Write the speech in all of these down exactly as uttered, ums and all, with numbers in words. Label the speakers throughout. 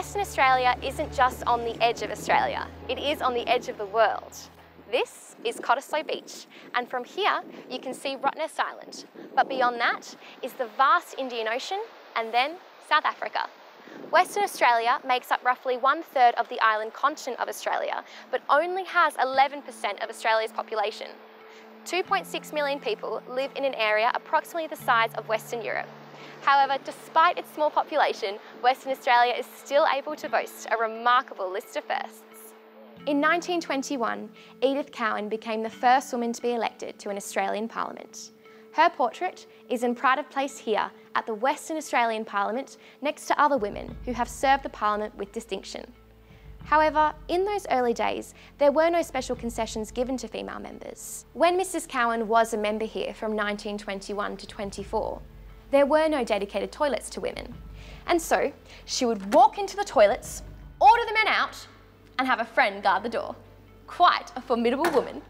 Speaker 1: Western Australia isn't just on the edge of Australia, it is on the edge of the world. This is Cottesloe Beach, and from here you can see Rottnest Island, but beyond that is the vast Indian Ocean and then South Africa. Western Australia makes up roughly one third of the island continent of Australia, but only has eleven percent of Australia's population. two point six million people live in an area approximately the size of Western Europe. However, despite its small population, Western Australia is still able to boast a remarkable list of firsts. In nineteen twenty-one, Edith Cowan became the first woman to be elected to an Australian Parliament. Her portrait is in pride of place here at the Western Australian Parliament next to other women who have served the Parliament with distinction. However, in those early days, there were no special concessions given to female members. When Missus Cowan was a member here from nineteen twenty-one to twenty-four, there were no dedicated toilets to women. And so, she would walk into the toilets, order the men out, and have a friend guard the door. Quite a formidable woman.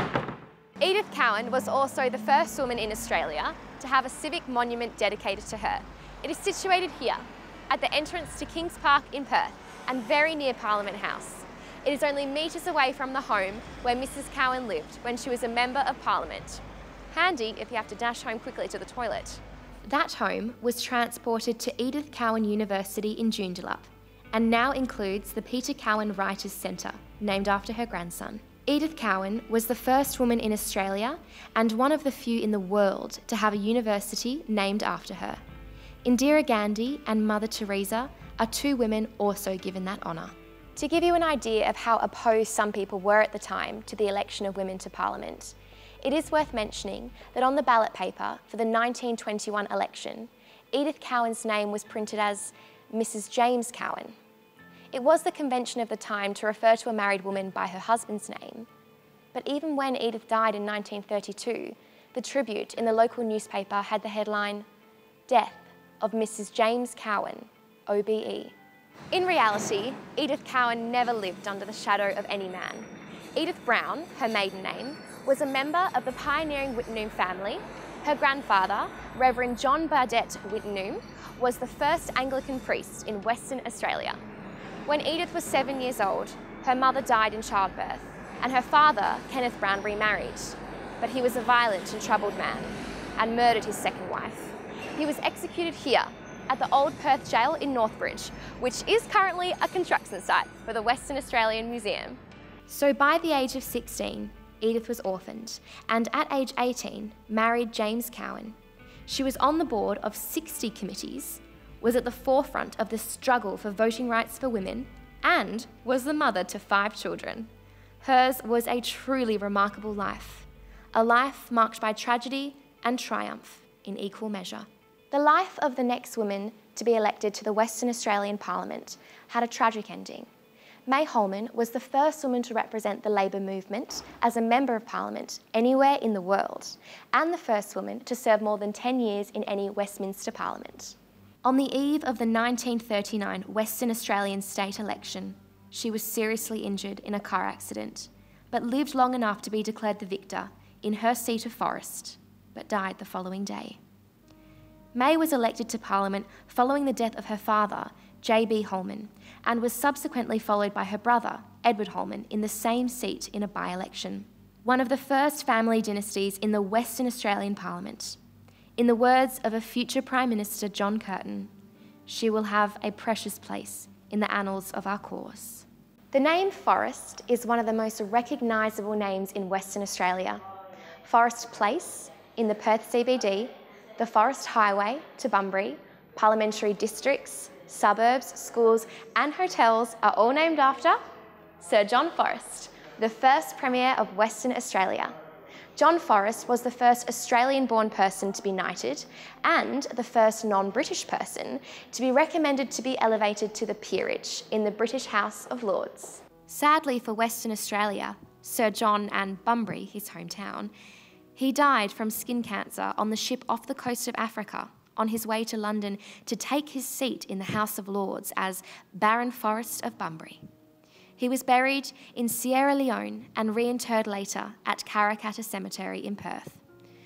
Speaker 1: Edith Cowan was also the first woman in Australia to have a civic monument dedicated to her. It is situated here, at the entrance to Kings Park in Perth, and very near Parliament House. It is only metres away from the home where Missus Cowan lived when she was a Member of Parliament. Handy if you have to dash home quickly to the toilet. That home was transported to Edith Cowan University in Joondalup and now includes the Peter Cowan Writers Centre, named after her grandson. Edith Cowan was the first woman in Australia and one of the few in the world to have a university named after her. Indira Gandhi and Mother Teresa are two women also given that honour. To give you an idea of how opposed some people were at the time to the election of women to Parliament, it is worth mentioning that on the ballot paper for the nineteen twenty-one election, Edith Cowan's name was printed as Missus James Cowan. It was the convention of the time to refer to a married woman by her husband's name. But even when Edith died in nineteen thirty-two, the Tribute in the local newspaper had the headline, "Death of Missus James Cowan, O B E." In reality, Edith Cowan never lived under the shadow of any man. Edith Brown, her maiden name, was a member of the pioneering Wittenoom family. Her grandfather, Reverend John Burdett Wittenoom, was the first Anglican priest in Western Australia. When Edith was seven years old, her mother died in childbirth, and her father, Kenneth Brown, remarried. But he was a violent and troubled man, and murdered his second wife. He was executed here, at the Old Perth Jail in Northbridge, which is currently a construction site for the Western Australian Museum. So by the age of sixteen, Edith was orphaned, and at age eighteen, married James Cowan. She was on the board of sixty committees, was at the forefront of the struggle for voting rights for women, and was the mother to five children. Hers was a truly remarkable life, a life marked by tragedy and triumph in equal measure. The life of the next woman to be elected to the Western Australian Parliament had a tragic ending. May Holman was the first woman to represent the Labor movement as a Member of Parliament anywhere in the world, and the first woman to serve more than ten years in any Westminster Parliament. On the eve of the nineteen thirty-nine Western Australian state election, she was seriously injured in a car accident, but lived long enough to be declared the victor in her seat of Forest, but died the following day. May was elected to Parliament following the death of her father, J B Holman, and was subsequently followed by her brother, Edward Holman, in the same seat in a by-election. One of the first family dynasties in the Western Australian Parliament. In the words of a future Prime Minister, John Curtin, she will have a precious place in the annals of our cause. The name Forest is one of the most recognisable names in Western Australia. Forest Place in the Perth C B D, the Forest Highway to Bunbury, parliamentary districts, suburbs, schools and hotels are all named after Sir John Forrest, the first Premier of Western Australia. John Forrest was the first Australian-born person to be knighted and the first non-British person to be recommended to be elevated to the peerage in the British House of Lords. Sadly for Western Australia, Sir John and Bunbury, his hometown, he died from skin cancer on the ship off the coast of Africa on his way to London to take his seat in the House of Lords as Baron Forrest of Bunbury. He was buried in Sierra Leone and reinterred later at Karrakatta Cemetery in Perth.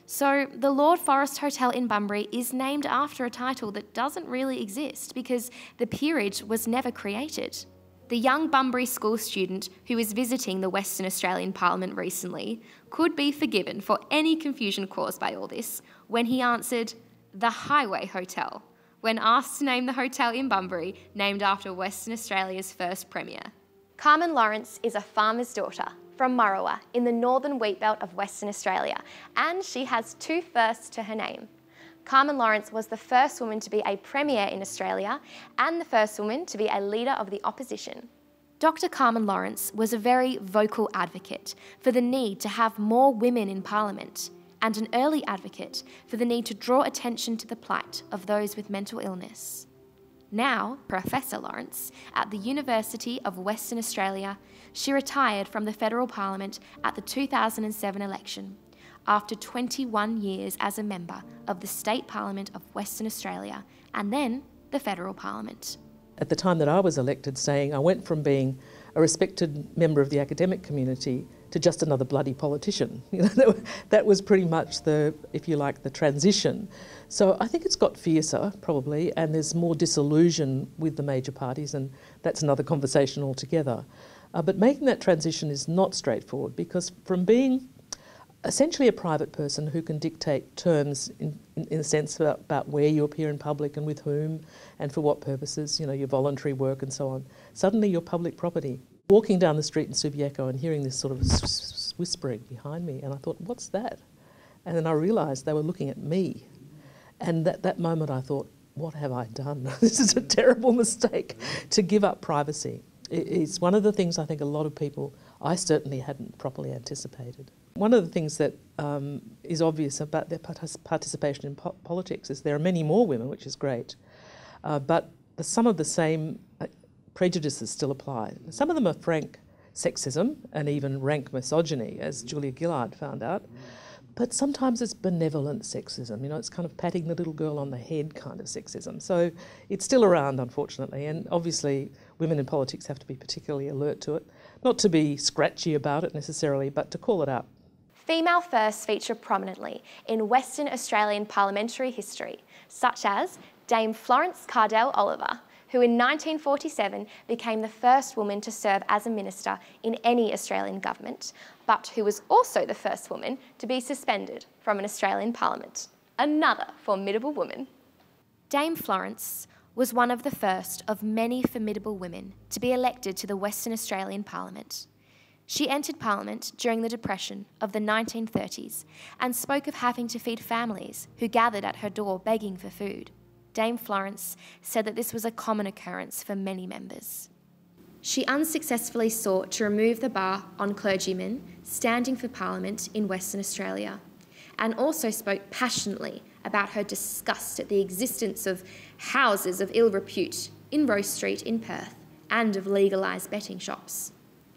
Speaker 1: So the Lord Forest Hotel in Bunbury is named after a title that doesn't really exist because the peerage was never created. The young Bunbury school student who was visiting the Western Australian Parliament recently could be forgiven for any confusion caused by all this when he answered, "The Highway Hotel," when asked to name the hotel in Bunbury named after Western Australia's first Premier. Carmen Lawrence is a farmer's daughter from Murrowa in the northern wheat belt of Western Australia, and she has two firsts to her name. Carmen Lawrence was the first woman to be a Premier in Australia and the first woman to be a leader of the opposition. Doctor Carmen Lawrence was a very vocal advocate for the need to have more women in Parliament and an early advocate for the need to draw attention to the plight of those with mental illness. Now, Professor Lawrence, at the University of Western Australia, she retired from the Federal Parliament at the two thousand seven election after twenty-one years as a member of the State Parliament of Western Australia and then the Federal Parliament.
Speaker 2: At the time that I was elected, saying I went from being a respected member of the academic community to just another bloody politician. You know, that was pretty much the, if you like, the transition. So I think it's got fiercer, probably, and there's more disillusion with the major parties, and that's another conversation altogether. Uh, but making that transition is not straightforward, because from being essentially a private person who can dictate terms in, in, in a sense about, about where you appear in public and with whom and for what purposes, you know, your voluntary work and so on, suddenly you're public property. Walking down the street in Subiaco and hearing this sort of whispering behind me, and I thought, what's that? And then I realised they were looking at me. And at that moment I thought, what have I done? This is a terrible mistake, to give up privacy. It's one of the things I think a lot of people, I certainly hadn't properly anticipated. One of the things that um, is obvious about their partic participation in po politics is there are many more women, which is great, uh, but the, some of the same uh, prejudices still apply. Some of them are frank sexism and even rank misogyny, as Julia Gillard found out, but sometimes it's benevolent sexism. You know, it's kind of patting the little girl on the head kind of sexism. So it's still around, unfortunately, and obviously women in politics have to be particularly alert to it, not to be scratchy about it necessarily, but to call it out.
Speaker 1: Female firsts feature prominently in Western Australian parliamentary history, such as Dame Florence Cardell Oliver, who in nineteen forty-seven became the first woman to serve as a minister in any Australian government, but who was also the first woman to be suspended from an Australian parliament. Another formidable woman. Dame Florence was one of the first of many formidable women to be elected to the Western Australian Parliament. She entered Parliament during the Depression of the nineteen thirties and spoke of having to feed families who gathered at her door begging for food. Dame Florence said that this was a common occurrence for many members. She unsuccessfully sought to remove the bar on clergymen standing for Parliament in Western Australia, and also spoke passionately about her disgust at the existence of houses of ill repute in Rose Street in Perth and of legalised betting shops.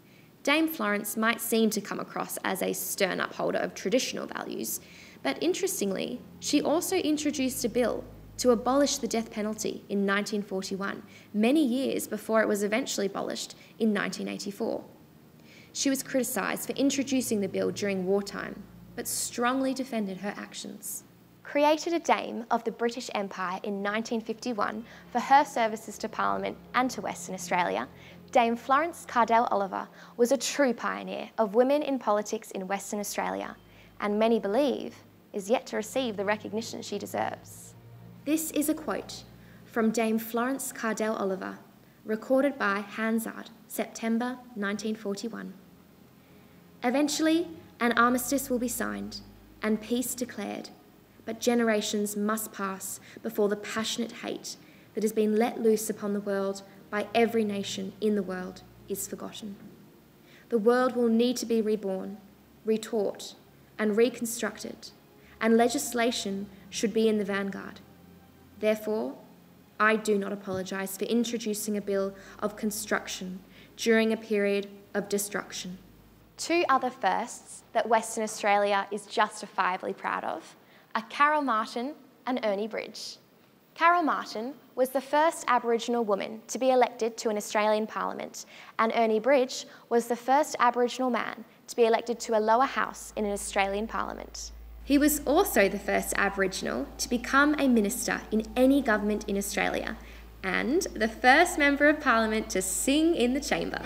Speaker 1: Dame Florence might seem to come across as a stern upholder of traditional values, but interestingly, she also introduced a bill to abolish the death penalty in nineteen forty-one, many years before it was eventually abolished in nineteen eighty-four. She was criticised for introducing the bill during wartime, but strongly defended her actions. Created a Dame of the British Empire in nineteen fifty-one for her services to Parliament and to Western Australia, Dame Florence Cardell Oliver was a true pioneer of women in politics in Western Australia, and many believe is yet to receive the recognition she deserves. This is a quote from Dame Florence Cardell Oliver, recorded by Hansard, September nineteen forty-one. Eventually, an armistice will be signed and peace declared, but generations must pass before the passionate hate that has been let loose upon the world by every nation in the world is forgotten. The world will need to be reborn, retaught, and reconstructed, and legislation should be in the vanguard. Therefore, I do not apologise for introducing a bill of construction during a period of destruction. Two other firsts that Western Australia is justifiably proud of are Carol Martin and Ernie Bridge. Carol Martin was the first Aboriginal woman to be elected to an Australian Parliament, and Ernie Bridge was the first Aboriginal man to be elected to a lower house in an Australian Parliament. He was also the first Aboriginal to become a minister in any government in Australia, and the first Member of Parliament to sing in the chamber.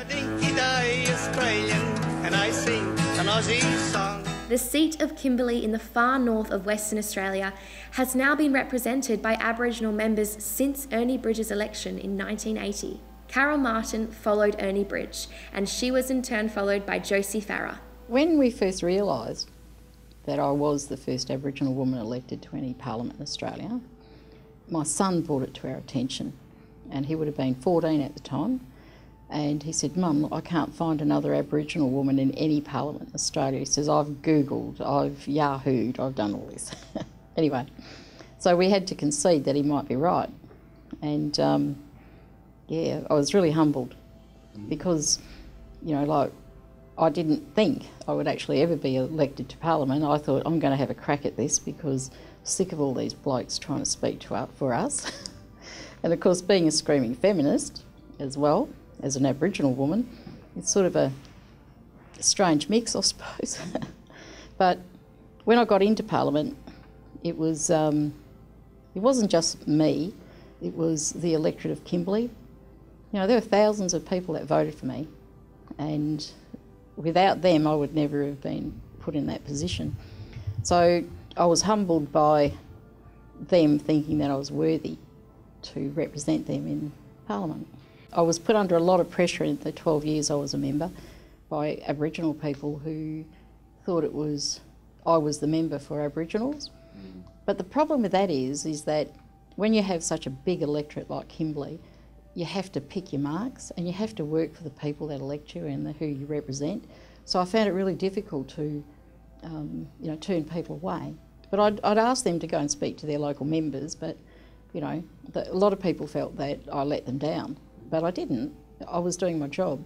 Speaker 1: The seat of Kimberley in the far north of Western Australia has now been represented by Aboriginal members since Ernie Bridge's election in nineteen eighty. Carol Martin followed Ernie Bridge, and she was in turn followed by Josie Farah.
Speaker 3: When we first realised that I was the first Aboriginal woman elected to any parliament in Australia, my son brought it to our attention, and he would have been fourteen at the time, and he said, "Mum, I can't find another Aboriginal woman in any parliament in Australia." He says, "I've Googled, I've Yahooed, I've done all this." Anyway, so we had to concede that he might be right, and um, yeah, I was really humbled because, you know, like, I didn't think I would actually ever be elected to Parliament. I thought, I'm going to have a crack at this because I'm sick of all these blokes trying to speak to us, for us. And of course, being a screaming feminist as well, as an Aboriginal woman, it's sort of a strange mix, I suppose. But when I got into Parliament, it was um, it wasn't just me, it was the electorate of Kimberley. You know, there were thousands of people that voted for me, and without them I would never have been put in that position. So I was humbled by them thinking that I was worthy to represent them in Parliament. I was put under a lot of pressure in the twelve years I was a member by Aboriginal people who thought it was, I was the member for Aboriginals. Mm. But the problem with that is, is that when you have such a big electorate like Kimberley, you have to pick your marks and you have to work for the people that elect you and the, who you represent. So I found it really difficult to um, you know, turn people away. But I'd, I'd ask them to go and speak to their local members, but you know, the, a lot of people felt that I let them down, but I didn't. I was doing my job.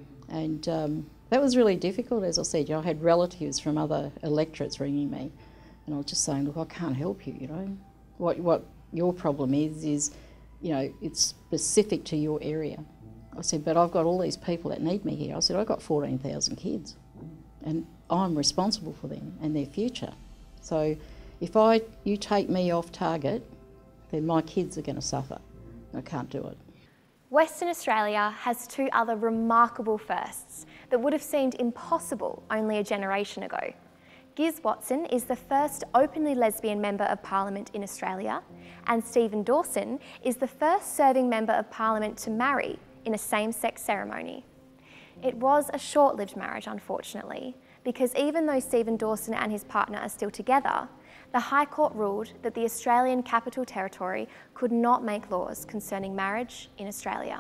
Speaker 3: And um, that was really difficult, as I said. You know, I had relatives from other electorates ringing me, and I was just saying, look, I can't help you, you know. What, what your problem is, is, you know, it's specific to your area. I said, but I've got all these people that need me here. I said, I've got fourteen thousand kids, and I'm responsible for them and their future. So if I, you take me off target, then my kids are going to suffer. I can't do it.
Speaker 1: Western Australia has two other remarkable firsts that would have seemed impossible only a generation ago. Giz Watson is the first openly lesbian Member of Parliament in Australia, and Stephen Dawson is the first serving Member of Parliament to marry in a same-sex ceremony. It was a short-lived marriage, unfortunately, because even though Stephen Dawson and his partner are still together, the High Court ruled that the Australian Capital Territory could not make laws concerning marriage in Australia.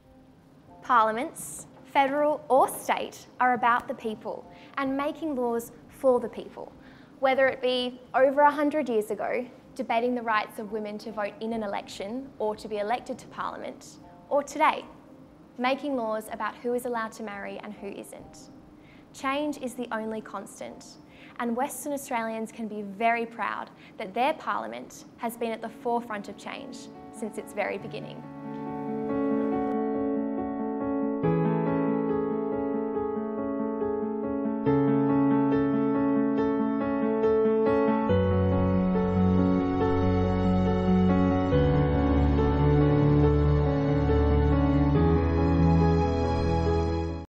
Speaker 1: Parliaments, federal or state, are about the people and making laws for the people, whether it be over a hundred years ago, debating the rights of women to vote in an election or to be elected to Parliament, or today, making laws about who is allowed to marry and who isn't. Change is the only constant, and Western Australians can be very proud that their Parliament has been at the forefront of change since its very beginning.